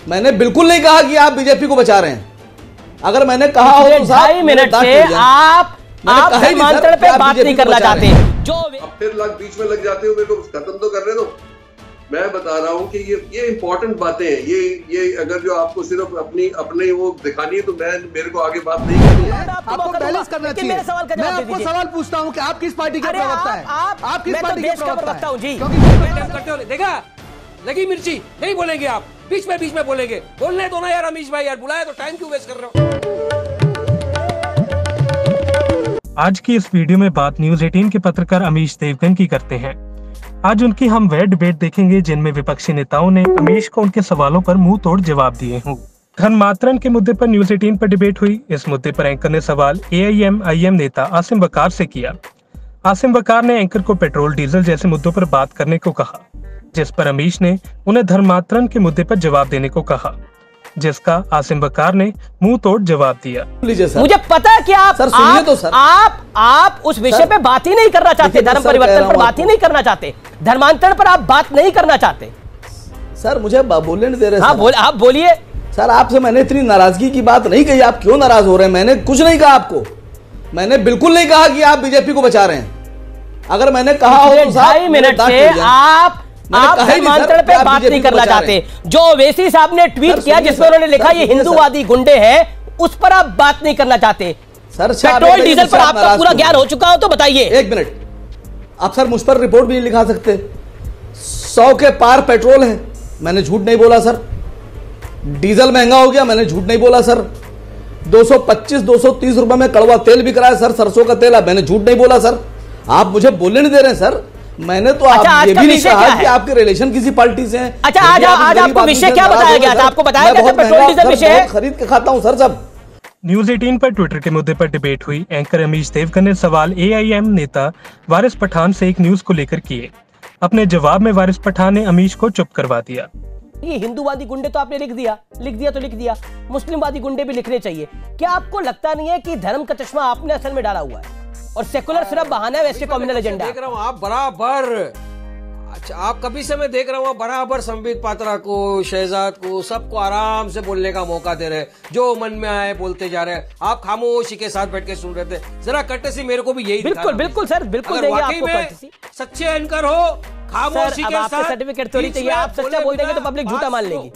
मैंने बिल्कुल नहीं कहा कि आप बीजेपी को बचा रहे हैं। अगर मैंने कहा हो तो 2.5 मिनट से आप धर्मांतरण पे बात नहीं करना चाहते। जो फिर बीच में लग जाते हो, मेरे को खत्म तो करने दो। मैं बता रहा हूँ कि ये इंपॉर्टेंट बातें हैं। ये अगर जो आपको सिर्फ अपने वो दिखानी है तो मेरे को आगे बात नहीं करनी है। आपको बैलेंस करना चाहिए। मैं आपको सवाल पूछता हूँ कि आप किस पार्टी के प्रवक्ता हैं? आप किस पार्टी के प्रवक्ता हैं? क्योंकि देखा लगी मिर्ची, नहीं बोलेंगे आप, बीच में बोलेंगे। बोलने दो ना यार अमीश भाई, यार बुलाया तो टाइम क्यों वेस्ट कर रहे हो? आज की इस वीडियो में बात न्यूज 18 के पत्रकार अमीश देवगन की करते हैं। आज उनकी हम वह डिबेट देखेंगे जिनमें विपक्षी नेताओं ने अमीश को उनके सवालों पर मुंह तोड़ जवाब दिए हों। धर्मांतरण के मुद्दे पर न्यूज 18 पर डिबेट हुई। इस मुद्दे पर एंकर ने सवाल AIM-IM नेता आसिम वकार से किया। आसिम वकार ने एंकर को पेट्रोल डीजल जैसे मुद्दों पर बात करने को कहा, जिस पर अमीश ने उन्हें धर्मांतरण के मुद्दे पर जवाब देने को कहा, जिसका आसिम वकार ने मुंह तोड़ जवाब दिया। मुझे पता है कि आप उस विषय पे बात ही नहीं करना चाहते, धर्म परिवर्तन पर बात ही नहीं करना चाहते, धर्मांतरण पर आप बात नहीं करना चाहते। सर मुझे बोलने नहीं दे रहे। हाँ आप बोलिए। सर आपसे मैंने इतनी नाराजगी की बात नहीं कही, आप क्यों नाराज हो रहे हैं? मैंने कुछ नहीं कहा आपको, मैंने बिल्कुल नहीं कहा कि आप बीजेपी को बचा रहे हैं। अगर मैंने कहा हो तो 2.5 मिनट से आप धर्मांतरण पे बात नहीं करना चाहते। जो ओवैसी साहब ने ट्वीट किया जिसमें उन्होंने लिखा ये हिंदूवादी गुंडे हैं, उस पर आप बात नहीं करना चाहते। सर पेट्रोल डीजल पर आपका पूरा ज्ञान हो चुका हो तो बताइए। एक मिनट, आप सर मुझ पर रिपोर्ट भी नहीं लिखा सकते। 100 के पार पेट्रोल है, मैंने झूठ नहीं बोला सर। डीजल महंगा हो गया, मैंने झूठ नहीं बोला सर। 225-230 रुपए में कड़वा तेल बिक रहा है सर, सरसों का तेल, मैंने झूठ नहीं बोला सर। आप मुझे बोलने नहीं दे रहे हैं सर। मैंने तो आप ये भी नहीं कहा कि आपके रिलेशन किसी पार्टी से हैं। अच्छा आज आपको विषय क्या बताया गया था? आपको बताया गया था पेट्रोल डीजल विषय है? खरीद के खाता हूं सर सब। न्यूज 18 पर ट्विटर के मुद्दे पर डिबेट हुई। एंकर अमीश देवगन ने सवाल AIM नेता वारिस पठान से एक न्यूज को लेकर किए। अपने जवाब में वारिस पठान ने अमीश को चुप करवा दिया। ये हिंदूवादी गुंडे तो आपने लिख दिया, मुस्लिमवादी गुंडे भी लिखने चाहिए। क्या आपको लगता नहीं है कि धर्म का चश्मा आपने असल में डाला हुआ है और सेकुलर सिर्फ बहाना है, वैसे कम्युनल एजेंडा? देख रहा हूँ आप बराबर, अच्छा आप कभी से मैं देख रहा हूँ बराबर संबित पात्रा को, शहजाद को, सबको आराम से बोलने का मौका दे रहे, जो मन में आए बोलते जा रहे हैं। आप खामोशी के साथ बैठ के सुन रहे थे। जरा कटसी मेरे को भी यही बिल्कुल सर, बिल्कुल देंगे आपको कटसी। सच्चे एंकर हो, खामोशी के साथ। सर्टिफिकेट थोड़ी चाहिए, आप सच्चा बोल देंगे तो पब्लिक झूठा मान लेगी।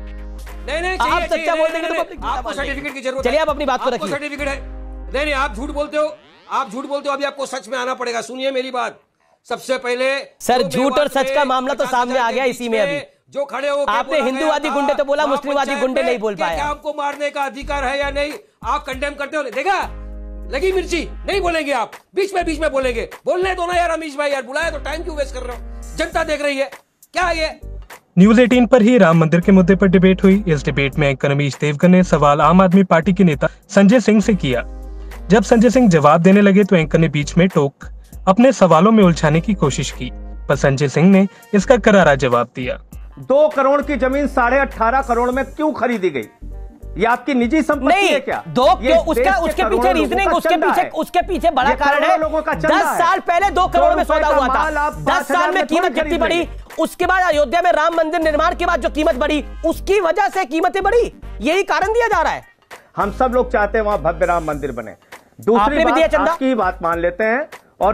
नहीं आप सच्चा बोल देंगे तो पब्लिक आपको सर्टिफिकेट की जरूरत। चलिए आप अपनी बात को रखिए। सर्टिफिकेट है? नहीं आप झूठ बोलते हो, अभी आपको सच में आना पड़ेगा। सुनिए मेरी बात, सबसे पहले सर झूठ और सच का मामला तो सामने आ गया इसी में। अभी जो खड़े हो आपने हिंदूवादी गुंडे तो बोला, मुस्लिमवादी गुंडे नहीं बोल पाया। क्या आपको मारने का अधिकार है या नहीं? आप कंडेम करते हो? देखा लगी मिर्ची, नहीं बोलेंगे आप, बीच में बोलेंगे। बोलने दो ना यार अमीश भाई, यार बुलाया तो टाइम क्यों वेस्ट कर रहे हो? जनता देख रही है क्या ये? न्यूज 18 पर ही राम मंदिर के मुद्दे पर डिबेट हुई। इस डिबेट में एंकर अमीश देवगन ने सवाल आम आदमी पार्टी के नेता संजय सिंह से किया। जब संजय सिंह जवाब देने लगे तो एंकर ने बीच में टोक अपने सवालों में उलझाने की कोशिश की, पर संजय सिंह ने इसका करारा जवाब दिया। 2 करोड़ की जमीन 18.5 करोड़ में क्यों खरीदी गई? ये आपकी निजी संपत्ति है क्या? उसके पीछे रीजनिंग, उसके पीछे बड़ा कारण है। 10 साल पहले 2 करोड़ में सौदा हुआ था। 10 साल में कीमत कितनी बढ़ी? उसके बाद अयोध्या में राम मंदिर निर्माण के बाद जो कीमत बढ़ी, उसकी वजह से कीमतें बढ़ी। यही कारण दिया जा रहा है। हम सब लोग चाहते हैं वहां भव्य राम मंदिर बने। दूसरी बात, आपकी बात मान लेते हैं और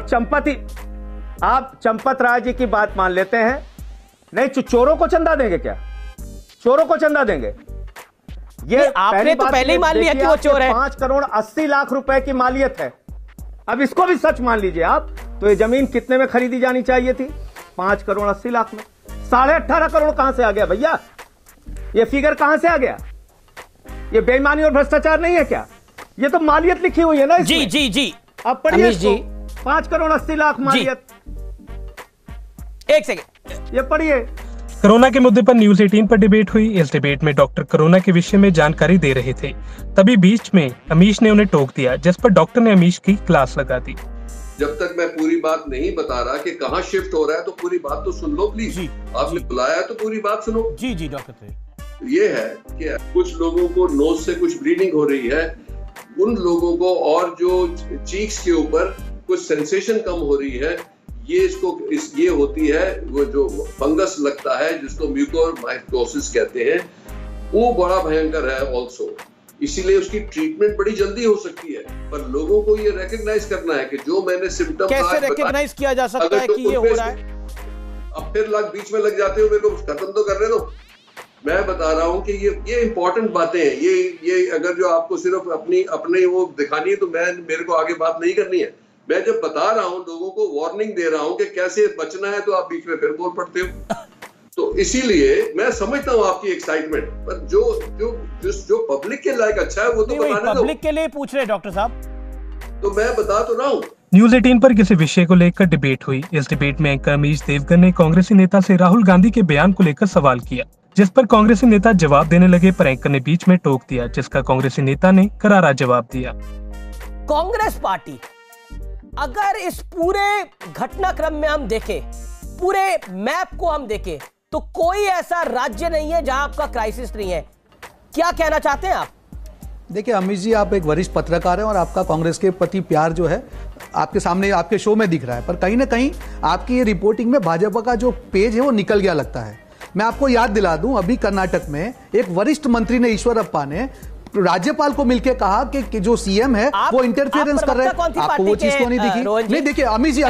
आप चंपत राय जी की बात मान लेते हैं। नहीं, चोरों को चंदा देंगे क्या? चोरों को चंदा देंगे? ये आपने तो पहले ही मान लिया कि वो चोर है। 5 करोड़ 80 लाख रुपए की मालियत है। अब इसको भी सच मान लीजिए आप, तो ये जमीन कितने में खरीदी जानी चाहिए थी? 5 करोड़ 80 लाख में। 18.5 करोड़ कहां से आ गया भैया? ये फिगर कहां से आ गया? ये बेईमानी और भ्रष्टाचार नहीं है क्या? ये तो मालियत लिखी हुई है ना इसमें। जी अब पढ़िए जी, 5 करोड़ 80 लाख मालियत। एक सेकंड, ये पढ़िए। कोरोना के मुद्दे पर न्यूज 18 पर डिबेट हुई। इस डिबेट में डॉक्टर कोरोना के विषय में जानकारी दे रहे थे, तभी बीच में अमीश ने उन्हें टोक दिया, जिस पर डॉक्टर ने अमीश की क्लास लगा दी। जब तक मैं पूरी बात नहीं बता रहा कि कहाँ शिफ्ट हो रहा है तो पूरी बात तो सुन लो प्लीज। आपने बुलाया तो पूरी बात सुनो। जी डॉक्टर। ये है कि कुछ लोगों को नोज से कुछ ब्लीडिंग हो रही है, उन लोगों को, और जो चीक्स के ऊपर कुछ सेंसेशन कम हो रही है, ये होती है वो जो फंगस लगता है जिसको म्यूकोरमाइकोसिस कहते हैं। वो बड़ा भयंकर है ऑल्सो। इसीलिए उसकी ट्रीटमेंट बड़ी जल्दी हो सकती है, पर लोगों को ये रिकॉग्नाइज करना है कि जो मैंने सिम्टम कैसे रिकॉग्नाइज किया जा सकता है कि ये हो रहा है? अब फिर बीच में लग जाते हो, मेरे को खत्म तो करने दो। मैं बता रहा हूँ कि ये इंपॉर्टेंट बातें हैं। ये अगर जो आपको सिर्फ अपनी वो दिखानी है तो मेरे को आगे बात नहीं करनी है। मैं जब बता रहा हूँ, लोगों को वार्निंग दे रहा हूँ कि कैसे बचना है, तो आप बीच में फिर बोल पड़ते हो। तो इसीलिए मैं समझता हूँ आपकी एक्साइटमेंट, पर जो पब्लिक के लायक अच्छा है वो तो बताने दो। पब्लिक के लिए पूछ रहे डॉक्टर साहब, तो मैं बता तो रहा हूँ। न्यूज 18 पर किसी विषय को लेकर डिबेट हुई। इस डिबेट में एंकर अमीश देवगन ने कांग्रेसी नेता से राहुल गांधी के बयान को लेकर सवाल किया, जिस पर कांग्रेसी नेता जवाब देने लगे, पर एंकर ने बीच में टोक दिया, जिसका कांग्रेसी नेता ने करारा जवाब दिया। कांग्रेस पार्टी अगर इस पूरे घटनाक्रम में हम देखें, पूरे मैप को हम देखें, तो कोई ऐसा राज्य नहीं है जहां आपका क्राइसिस नहीं है। क्या कहना चाहते हैं आप? देखिए अमीश जी, आप एक वरिष्ठ पत्रकार हैं और आपका कांग्रेस के प्रति प्यार जो है आपके सामने आपके शो में दिख रहा है, पर कहीं ना कहीं आपकी ये रिपोर्टिंग में भाजपा का जो पेज है वो निकल गया लगता है। मैं आपको याद दिला दूं, अभी कर्नाटक में एक वरिष्ठ मंत्री ने, ईश्वरप्पा ने, राज्यपाल को मिलकर कहा कि जो सीएम है वो इंटरफेरेंस कर रहे हैं। आपको वो चीज तो नहीं दिखी? नहीं, देखिए अमीश जी,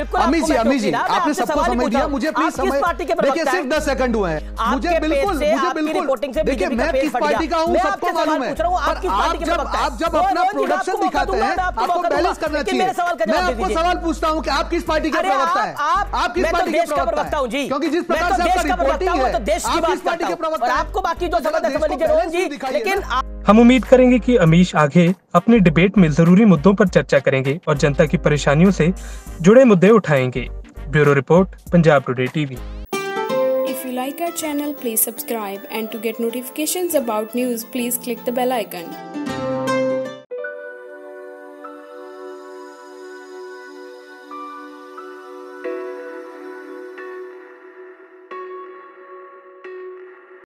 आपने सबको समझ दिया। मुझे प्लीज समय देखिए, सिर्फ 10 सेकंड हुए हैं। मुझे बिल्कुल देखिए, मैं किस पार्टी का हूँ सबको मालूम है, पर आप जब अपना प्रोडक्शन दिखाते हैं आपको बैलेंस करना चाहिए। मैं आपको सवाल पूछता हूँ कि आप किस पार्टी के प्रवक्ता है? आप किस पार्टी के प्रवक्ता है? क्योंकि जिस प्रकार से आपका रिपोर्टिंग है, आप किस पार्टी के प्रवक्ता है? आपको बाकी जो समझ लीजिए रोहन जी, लेकिन हम उम्मीद करेंगे कि अमीश आगे अपने डिबेट में जरूरी मुद्दों पर चर्चा करेंगे और जनता की परेशानियों से जुड़े मुद्दे उठाएंगे। Bureau report, Punjab today TV. If you like our channel, please subscribe, and to get notifications about news, please click the bell icon.